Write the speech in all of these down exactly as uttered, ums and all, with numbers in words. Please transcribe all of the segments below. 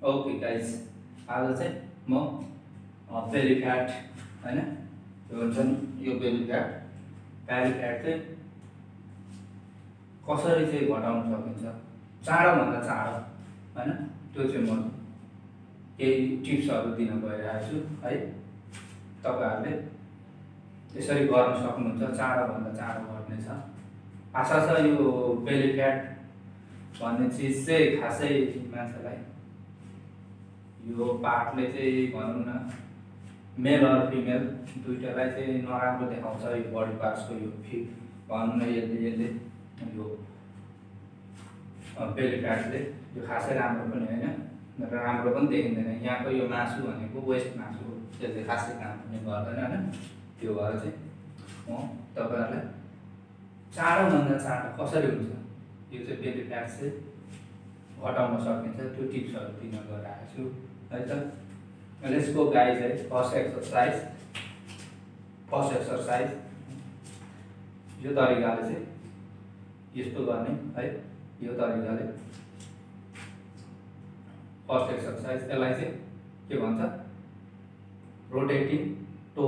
Okay guys, आज चाहिँ म बेली फ्याट होइन के भन्छन् यो बेली फ्याट बेली फ्याट चाहिँ कसरी चाहिँ घटाउन सकिन्छ चाँडोभन्दा चाँडो होइन त्यो चाहिँ म केही टिप्सहरू दिन गइरहेको छु है। तपाईँहरूले यसरी गर्न सक्नुहुन्छ, चाँडोभन्दा चाँडो घट्ने छ। आशा छ यो बेली फ्याट भन्ने चिज चाहिँ खासै मान्छेलाई यो पार्टले चाहिँ भनौँ न मेल र फिमेल दुइटालाई चाहिँ नराम्रो देखाउँछ। यो बडी पार्ट्सको यो फि भनौँ न यसले यसले यो बेली फ्याटले यो खासै राम्रो पनि होइन र राम्रो पनि देखिँदैन। यहाँको यो मासु भनेको वेस्ट मासु हो, त्यसले खासै काम पनि गर्दैन होइन। त्यो भएर चाहिँ म तपाईँहरूलाई चाँडोभन्दा चाँडो कसरी हुन्छ यो चाहिँ बेली फ्याट चाहिँ घटाउन सकिन्छ त्यो टिप्सहरू दिन गइरहेको छु है त। लेट्स गो गाइज है। फर्स्ट एक्सरसाइज फर्स्ट एक्सरसाइज यो तरिकाले चाहिँ यस्तो गर्ने है। यो तरिकाले फर्स्ट एक्सरसाइज यसलाई चाहिँ के भन्छ रोटेटिङ टो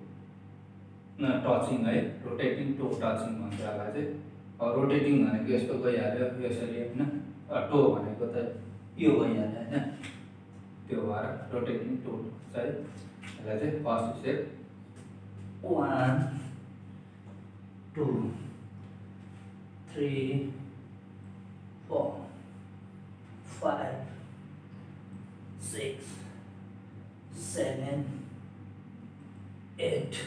टचिङ है। रोटेटिङ टो टचिङ भन्छ यसलाई चाहिँ। रोटेटिङ भनेको यस्तो गइहाल्यो यसरी होइन, टो भनेको त यो गइहाल्यो होइन। त्यो भएर रोटेटिङ टो चाहिँ यसलाई चाहिँ first step one two three four five six seven eight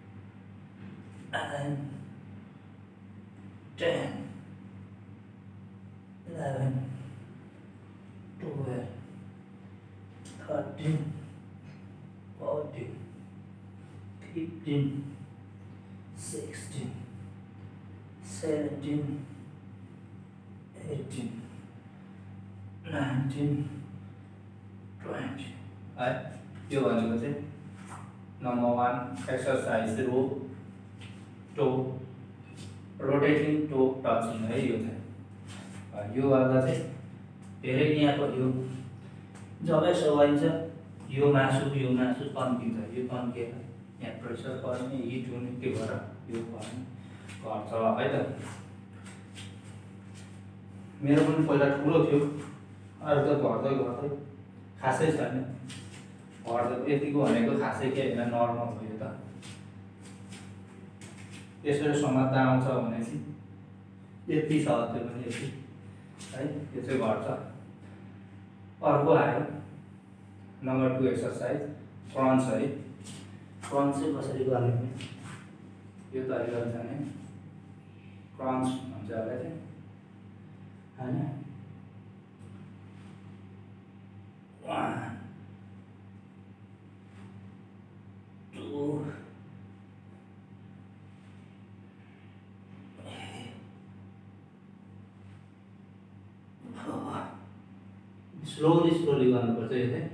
nine ten eleven, twelve, thirteen, fourteen, fifteen, sixteen, seventeen, eighteen, nineteen, twenty है। यो भनेको चाहिँ नम्बर वान एक्सरसाइज रो टो रोटेटिङ टो टचिङ है। यो चाहिँ यो गर्दा चाहिँ धेरै यहाँको यो जब सघाइन्छ यो मासु यो मासु तन्किन्छ। यो तन्किएर यहाँ प्रेसर पर्ने हिट हुने त्यो भएर यो पर्ने घट्छ है त। मेरो पनि पहिला ठुलो थियो, अहिले त घट्दै घट्दै खासै छैन। घट्दै यतिको भनेको खासै के होइन, नर्मल हो यो त। यसरी समात्दा आउँछ भने चाहिँ यति छ, त्यो पनि यति है। यो चाहिँ घट्छ। अर्को आयो नम्बर टू एक्सरसाइज क्रन्च है। क्रन्च चाहिँ कसरी गर्ने भने यो तरिकाले जाने क्रन्च भन्छ यसलाई चाहिँ होइन। वान टू स्लोली स्लोली गर्नुपर्छ यो चाहिँ।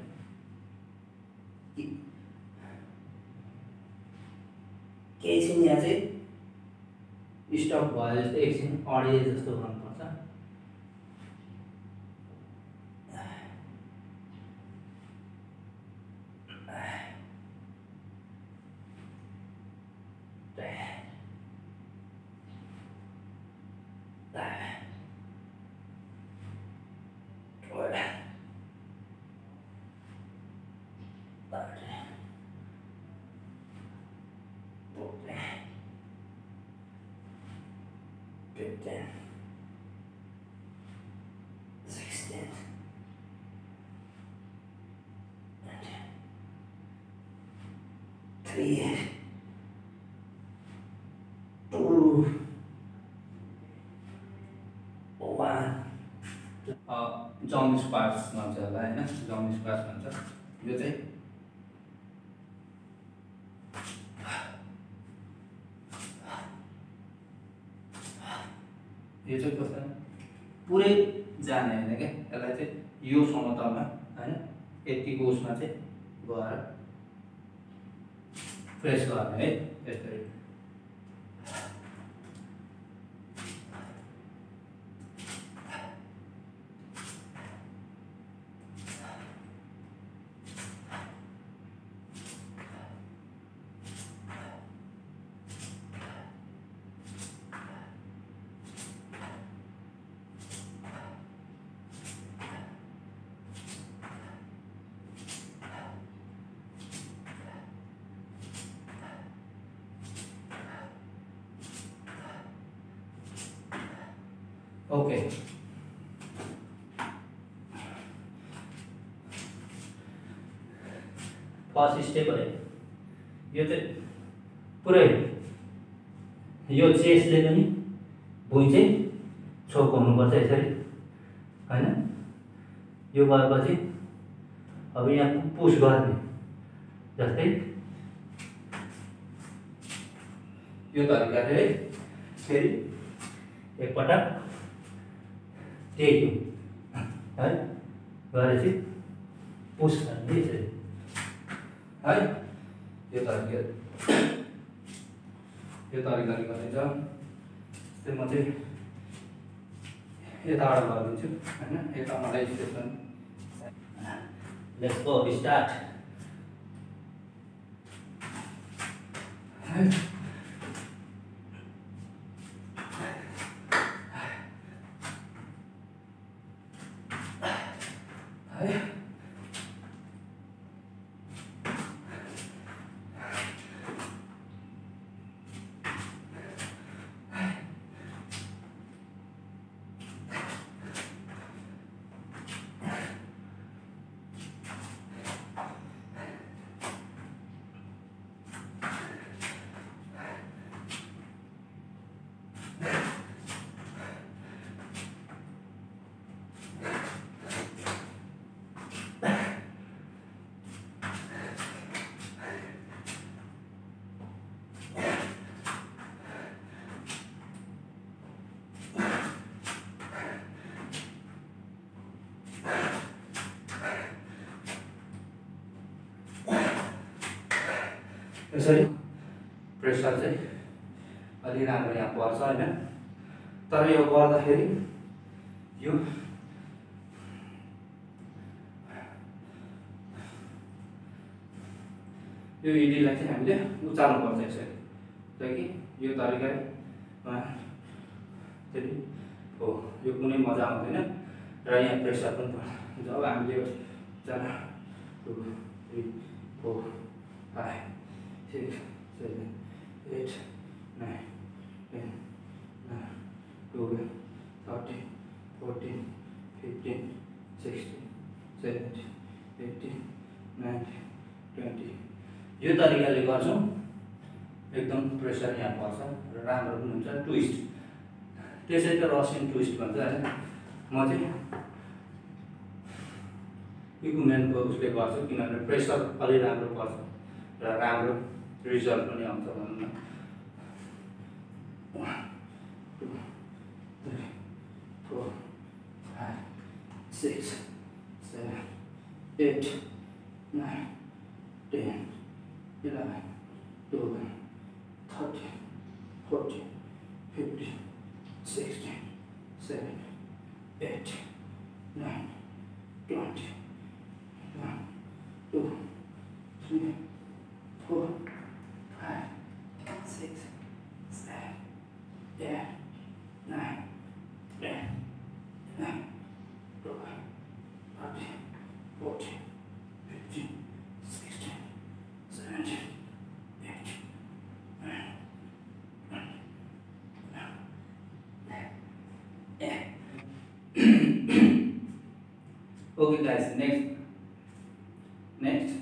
केही छिन यहाँ चाहिँ स्टप भयो जस्तो एकछिन अडिए जस्तो गर्नुपर्छ। fifteen, sixteen, three, two, one. Jump squats भन्छ यसलाई होइन। जम्प स्क्वाट्स भन्छ यो चाहिँ। यो चाहिँ कस्तो पुरै जाने होइन क्या, यसलाई चाहिँ यो समतलमा होइन यतिको उसमा चाहिँ गएर प्रेस गर्ने है यसरी। ओके फर्स्ट स्टेप है यो चाहिँ पुरै यो चेस्टले पनि भुइँ चाहिँ छोक हुनुपर्छ यसरी हैन। यो भएपछि अब यहाँ पुस गर्ने जस्तै यो तरिकाले फेरि एकपटक टेक्यो है गरेपछि पुस गर्ने यसरी है। यो तरिका यो तरिकाले गरिन्छ। जस्तै म चाहिँ यताबाट गरिदिन्छु हैन। यता मलाई स्टेसन लेट्स गो स्टार्ट है। यसरी प्रेसर चाहिँ अलि राम्रो यहाँ पर्छ हैन। तर यो गर्दाखेरि यो यो इडीलाई चाहिँ हामीले उचाल्नुपर्छ यसरी ताकि यो तरिकाले फेरि हो यो कुनै मजा आउँदैन र यहाँ प्रेसर पनि पर्छ। जब हामीले यो चार two three four five six seven eight nine ten twelve thirteen fourteen fifteen sixteen seventeen eighteen nineteen twenty यो तरिकाले गर्छौँ। एकदम प्रेसर यहाँ पर्छ र राम्रो पनि हुन्छ। ट्विस्ट त्यसै त रसियन ट्विस्ट भन्छ हैन। म चाहिँ इक्विपमेन्टको उसले गर्छु किनभने प्रेसर अलि राम्रो पर्छ र राम्रो रिजल्ट पनि आउँछ भनौँ न। One two three four five six seven eight nine ten eleven twelve thirteen fourteen fifteen sixteen seventeen eighteen nine twenty one two three four five, six, seven, eight, nine, ten, eleven, twelve, thirteen, fourteen, fifteen, sixteen, seventeen, eighteen, nineteen, twenty. Okay guys, next next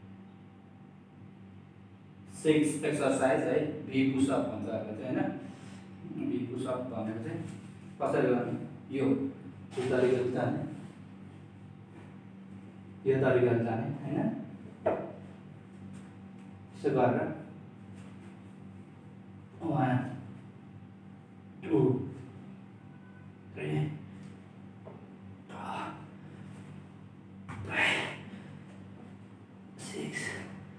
six exercise है भी push-up भन्छ अहिले चाहिँ हैन। भी push-up भनेको चाहिँ कसरी गर्ने यो यो तरिकाले जाने यो तरिकाले जाने हैन। यसो गरेर one two three four five six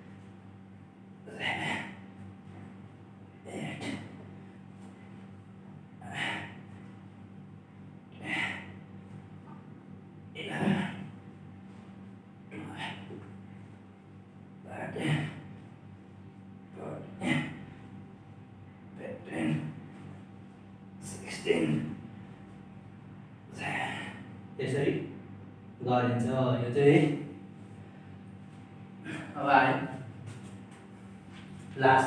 यसरी गरिन्छ। यो चाहिँ अब आयो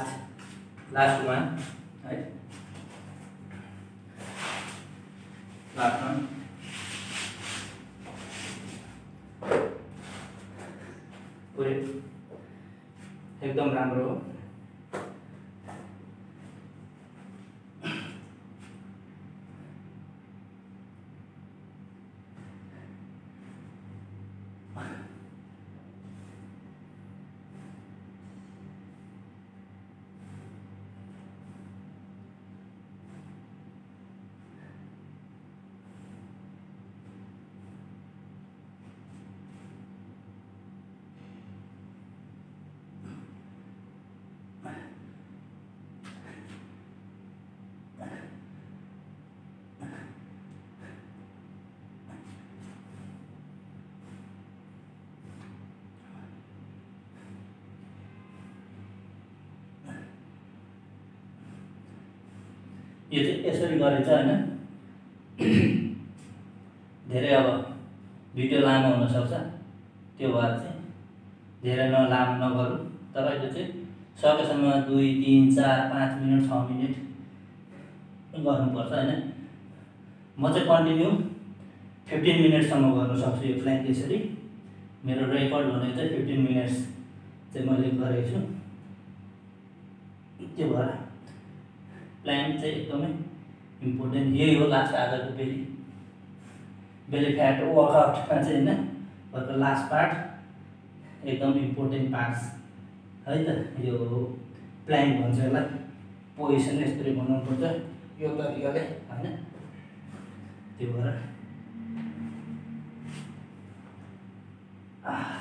लास्ट लास्ट वान है। लास्टमा पुरै एकदम राम्रो हो। यो चाहिँ यसरी गरिन्छ हैन। धेरै अब भिडियो लामो हुन सक्छ, त्यो भएर चाहिँ धेरै नलामो नगरौँ। तपाईले चाहिँ सकेसम्म दुई तीन चार पाँच मिनट छ मिनट गर्नुपर्छ हैन। म चाहिँ कन्टिन्यू फिफ्टीन मिनटसम्म गर्न सक्छु यो प्ल्याङ्क यसरी। मेरो रेकर्ड भनेको चाहिँ फिफ्टीन मिनट्स चाहिँ मैले गरेको छु। त्यो भएर प्ल्याङ्क चाहिँ एकदमै इम्पोर्टेन्ट यही हो। लास्ट आजको बेली बेली फ्याट वर्कआउटमा चाहिँ हैन, अर्को लास्ट पार्ट एकदम इम्पोर्टेन्ट पार्ट्स है त। यो प्ल्याङ्क भन्छ यसलाई। पोजिसन यसरी बनाउनु पर्छ यो तरिकाले हैन। त्यो भएर